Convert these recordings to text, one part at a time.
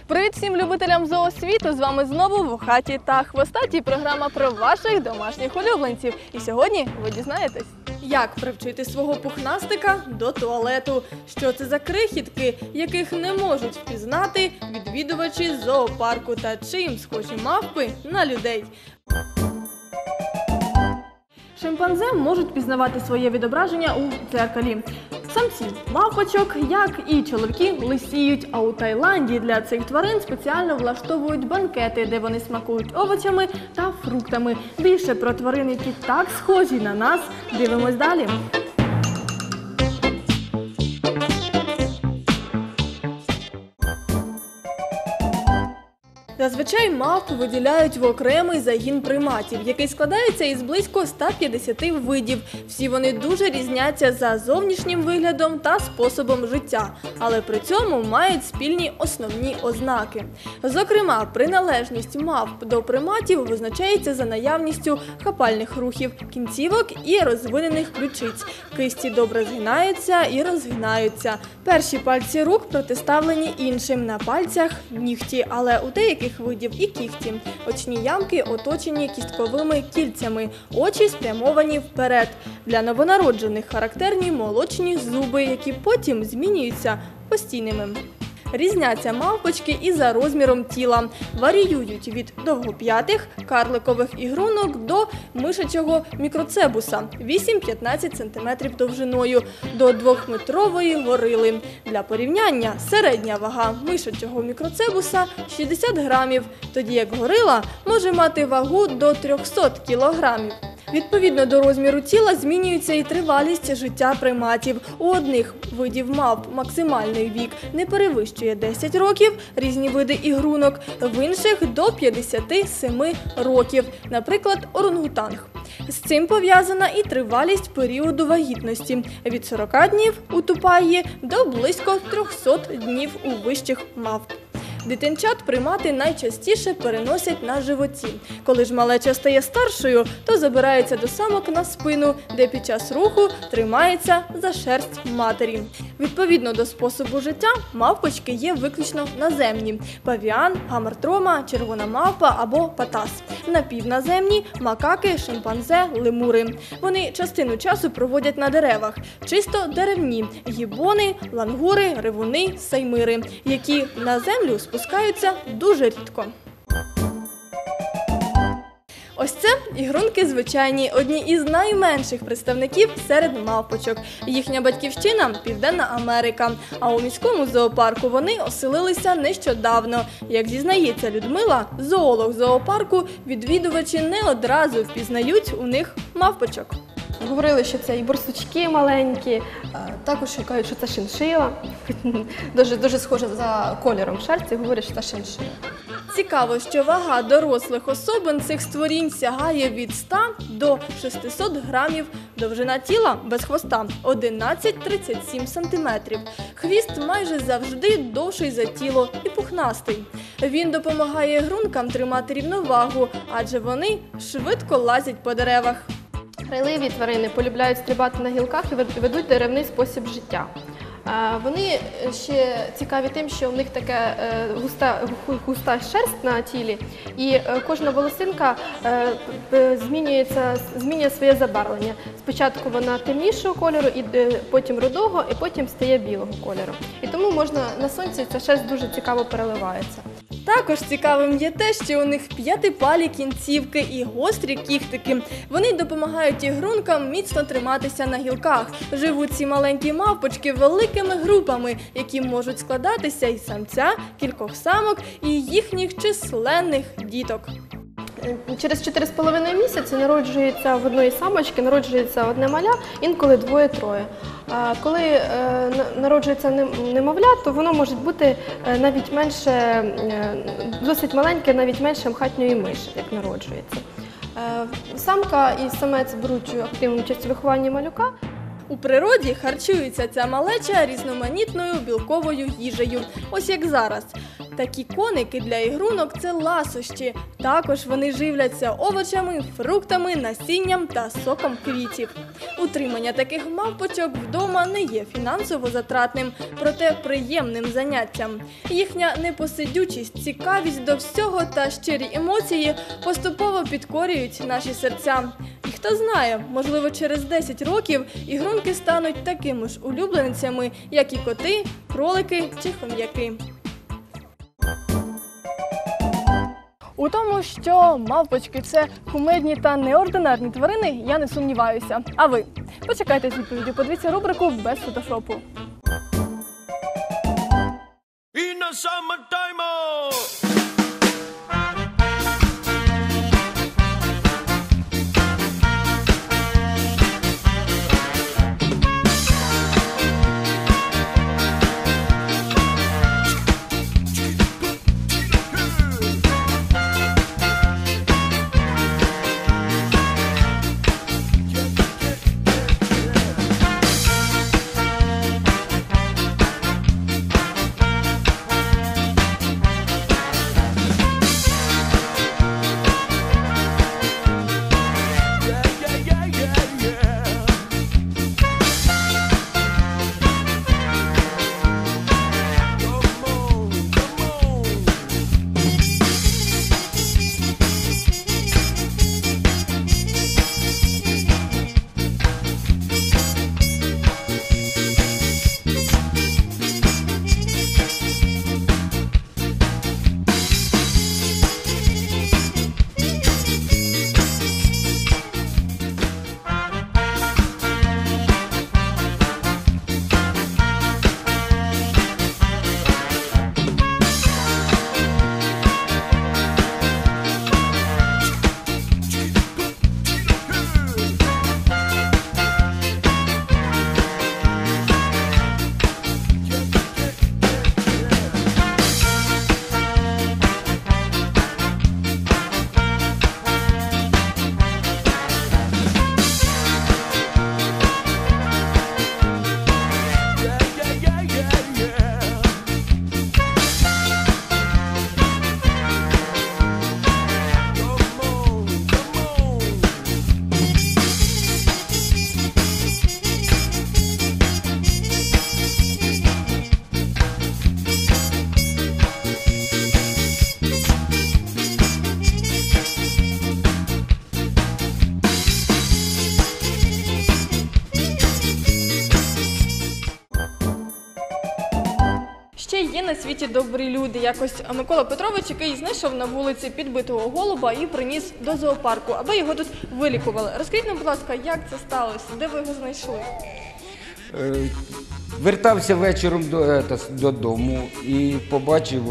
Привіт всім любителям зоосвіту! З вами знову Вухаті та Хвостаті, програма про ваших домашніх улюбленців. І сьогодні ви дізнаєтесь, як привчити свого пухнастика до туалету, що це за крихітки, яких не можуть впізнати відвідувачі зоопарку та чим схожі мавпи на людей. Шимпанзе можуть пізнавати своє відображення у дзеркалі. Самці мавпочок, як і чоловіки, лисіють, а у Таїланді для цих тварин спеціально влаштовують банкети, де вони смакують овочами та фруктами. Більше про тварин, які так схожі на нас, дивимось далі. Зазвичай мавпи виділяють в окремий загін приматів, який складається із близько 150 видів. Всі вони дуже різняться за зовнішнім виглядом та способом життя, але при цьому мають спільні основні ознаки. Зокрема, приналежність мавп до приматів визначається за наявністю хапальних рухів, кінцівок і розвинених ключиць. Кисті добре згинаються і розгинаються. Перші пальці рук протиставлені іншим, на пальцях – нігті, але у деяких видів і кігті. Очні ямки оточені кістковими кільцями, очі спрямовані вперед. Для новонароджених характерні молочні зуби, які потім змінюються постійними. Різняться мавпочки і за розміром тіла. Варіюють від довгоп'ятих, карликових ігрунок до мишачого мікроцебуса 8-15 см довжиною, до 2-метрової горили. Для порівняння, середня вага мишачого мікроцебуса – 60 грамів, тоді як горила може мати вагу до 300 кілограмів. Відповідно до розміру тіла змінюється і тривалість життя приматів. У одних видів мавп максимальний вік не перевищує 10 років, різні види ігрунок, в інших – до 57 років, наприклад, орангутанг. З цим пов'язана і тривалість періоду вагітності – від 40 днів у тупаї до близько 300 днів у вищих мавп. Дитинчат примати найчастіше переносять на животі. Коли ж малеча стає старшою, то забирається до самок на спину, де під час руху тримається за шерсть матері. Відповідно до способу життя, мавпочки є виключно наземні – павіан, гамартрома, червона мавпа або патас. Напівназемні – макаки, шимпанзе, лемури. Вони частину часу проводять на деревах. Чисто деревні – гібони, лангури, ревуни, саймири, які на землю спускаються дуже рідко. Ось це ігрунки звичайні, одні із найменших представників серед мавпочок. Їхня батьківщина – Південна Америка, а у міському зоопарку вони оселилися нещодавно. Як зізнається Людмила, зоолог зоопарку, відвідувачі не одразу впізнають у них мавпочок. Говорили, що це і борсучки маленькі, також кажуть, що це шиншила. Дуже схоже за кольором шерсті, говорять, що це шиншила. Цікаво, що вага дорослих особин цих створінь сягає від 100 до 600 грамів, довжина тіла без хвоста – 11-37 см. Хвіст майже завжди довший за тіло і пухнастий. Він допомагає ігрункам тримати рівновагу, адже вони швидко лазять по деревах. Грайливі тварини полюбляють стрибати на гілках і ведуть деревний спосіб життя. Вони ще цікаві тим, що в них така густа шерсть на тілі, і кожна волосинка змінює своє забарвлення. Спочатку вона темнішого кольору, потім рудого, і потім стає білого кольору. І тому на сонці ця шерсть дуже цікаво переливається. Також цікавим є те, що у них п'ятипалі кінцівки і гострі кіхтики. Вони допомагають ігрункам міцно триматися на гілках. Живуть ці маленькі мавпочки великими групами, які можуть складатися із самця, кількох самок і їхніх численних діток. Через 4,5 місяці народжується в одної самочки, народжується одне маля, інколи двоє-троє. Коли народжується немовля, то воно може бути навіть менше, досить маленьке, навіть менше хатньої миші, як народжується. Самка і самець беруть активну участь у вихованні малюка. У природі харчується ця малеча різноманітною білковою їжею, ось як зараз. Такі коники для ігрунок – це ласощі. Також вони живляться овочами, фруктами, насінням та соком квітів. Утримання таких мавпочок вдома не є фінансово затратним, проте приємним заняттям. Їхня непосидючість, цікавість до всього та щирі емоції поступово підкорюють наші серця. І хто знає, можливо, через 10 років ігрунки стануть такими ж улюбленцями, як і коти, кролики чи хом'яки. У тому, що мавпочки – це кумедні та неординарні тварини, я не сумніваюся. А ви? Почекайте з відповіддю, подивіться рубрику «Без фотошопу». Ще є на світі добрі люди. Якось Микола Петрович, який знайшов на вулиці підбитого голуба і приніс до зоопарку, аби його тут вилікували. Розкажіть нам, будь ласка, як це сталося? Де ви його знайшли? Вертався вечором додому і побачив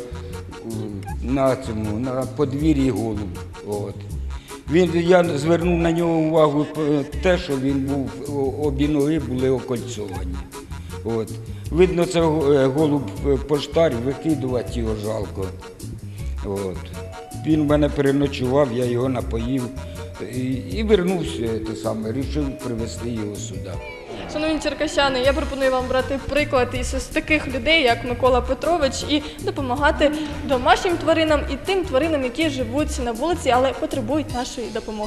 на подвір'ї голуб. От. Я звернув на нього увагу те, що він був, обі ноги були окольцовані. От. Видно, це голуб поштар, викидувати його жалко. От. Він в мене переночував, я його напоїв і вернувся, вирішив привезти його сюди. Шановні черкащани, я пропоную вам брати приклад із таких людей, як Микола Петрович, і допомагати домашнім тваринам і тим тваринам, які живуть на вулиці, але потребують нашої допомоги.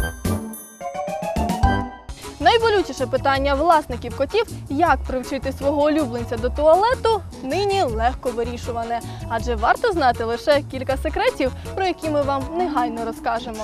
Найболючіше питання власників котів – як привчити свого улюбленця до туалету – нині легко вирішуване. Адже варто знати лише кілька секретів, про які ми вам негайно розкажемо.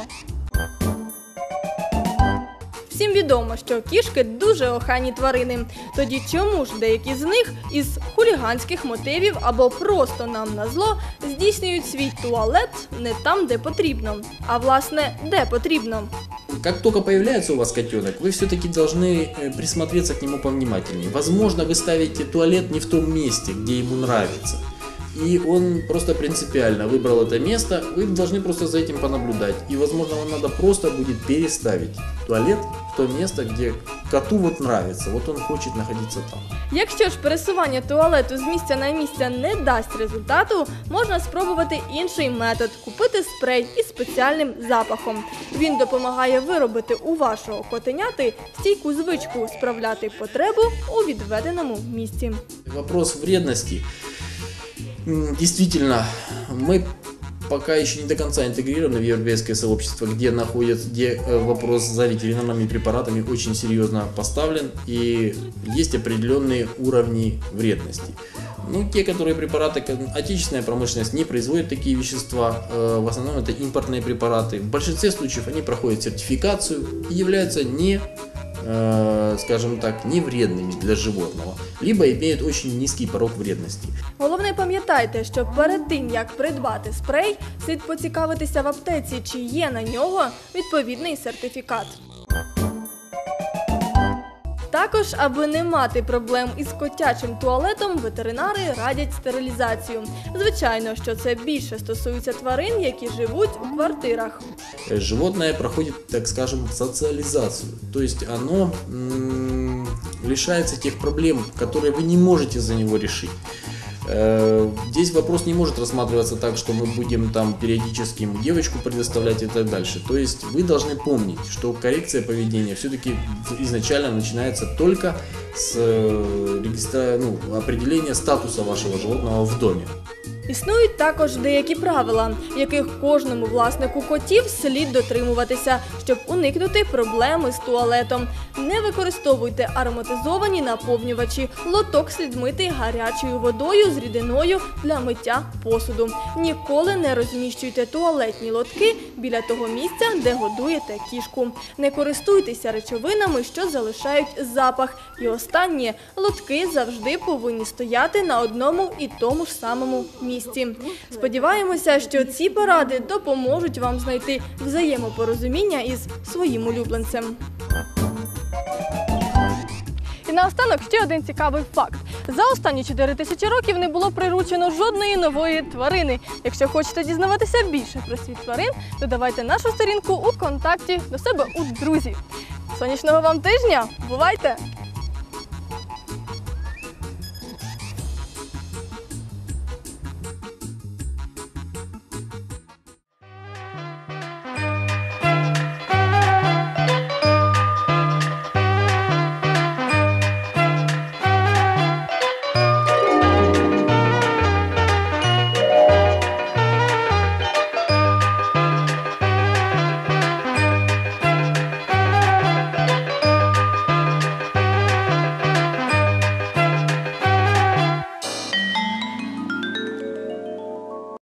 Всім відомо, що кішки дуже охайні тварини. Тоді чому ж деякі з них із хуліганських мотивів або просто нам назло здійснюють свій туалет не там, де потрібно, а власне, де потрібно? Как только появляется у вас котенок, вы все-таки должны присмотреться к нему повнимательнее. Возможно, вы ставите туалет не в том месте, где ему нравится. И он просто принципиально выбрал это место, вы должны просто за этим понаблюдать. И, возможно, вам надо просто будет переставить туалет в то место, где коту вот нравится, вот он хочет находиться там. Якщо ж пересування туалету з місця на місце не дасть результату, можна спробувати інший метод – купити спрей із спеціальним запахом. Він допомагає виробити у вашого котеняти стійку звичку справляти потребу у відведеному місці. Вопрос вредности. Действительно, мы пока еще не до конца интегрированы в европейское сообщество, где вопрос за ветеринарными препаратами очень серьезно поставлен и есть определенные уровни вредности. Ну, те, которые препараты, отечественная промышленность не производит такие вещества, в основном это импортные препараты. В большинстве случаев они проходят сертификацию и являются скажем так, не вредными для животного, либо имеют очень низкий порог вредности. Головне пам'ятайте, що перед тим, як придбати спрей, слід поцікавитися в аптеці, чи є на нього відповідний сертифікат. Також, аби не мати проблем із котячим туалетом, ветеринари радять стерилізацію. Звичайно, що це більше стосується тварин, які живуть у квартирах. Животное проходит, так скажем, социализацию, то есть оно лишается тех проблем, которые вы не можете за него решить. Здесь вопрос не может рассматриваться так, что мы будем там периодически ему девочку предоставлять и так дальше. То есть вы должны помнить, что коррекция поведения все-таки изначально начинается только с определения статуса вашего животного в доме. Існують також деякі правила, яких кожному власнику котів слід дотримуватися, щоб уникнути проблеми з туалетом. Не використовуйте ароматизовані наповнювачі, лоток слід мити гарячою водою з рідиною для миття посуду. Ніколи не розміщуйте туалетні лотки біля того місця, де годуєте кішку. Не користуйтеся речовинами, що залишають запах. І останнє – лотки завжди повинні стояти на одному і тому ж самому місці. Сподіваємося, що ці поради допоможуть вам знайти взаємопорозуміння із своїм улюбленцем. І наостанок ще один цікавий факт. За останні 4000 років не було приручено жодної нової тварини. Якщо хочете дізнаватися більше про світ тварин, додавайте нашу сторінку у контакті до себе у друзі. Сонячного вам тижня! Бувайте!